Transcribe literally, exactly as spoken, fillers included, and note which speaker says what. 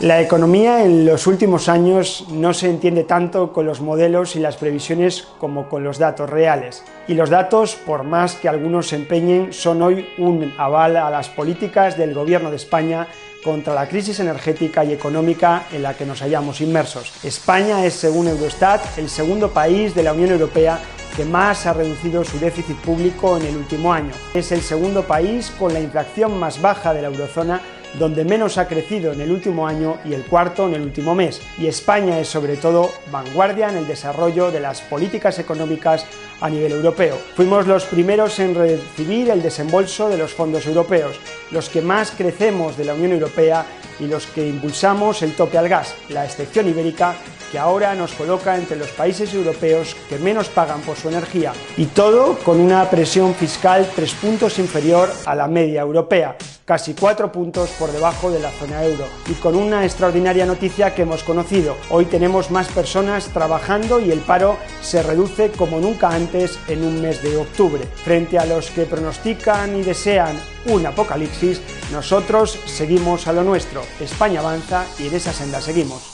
Speaker 1: La economía en los últimos años no se entiende tanto con los modelos y las previsiones como con los datos reales. Y los datos, por más que algunos se empeñen, son hoy un aval a las políticas del Gobierno de España contra la crisis energética y económica en la que nos hallamos inmersos. España es, según Eurostat, el segundo país de la Unión Europea que más ha reducido su déficit público en el último año. Es el segundo país con la inflación más baja de la eurozona, donde menos ha crecido en el último año y el cuarto en el último mes. Y España es sobre todo vanguardia en el desarrollo de las políticas económicas a nivel europeo. Fuimos los primeros en recibir el desembolso de los fondos europeos, los que más crecemos de la Unión Europea y los que impulsamos el tope al gas, la excepción ibérica, que ahora nos coloca entre los países europeos que menos pagan por su energía. Y todo con una presión fiscal tres puntos inferior a la media europea, casi cuatro puntos por debajo de la zona euro. Y con una extraordinaria noticia que hemos conocido. Hoy tenemos más personas trabajando y el paro se reduce como nunca antes en un mes de octubre. Frente a los que pronostican y desean un apocalipsis, nosotros seguimos a lo nuestro. España avanza y en esa senda seguimos.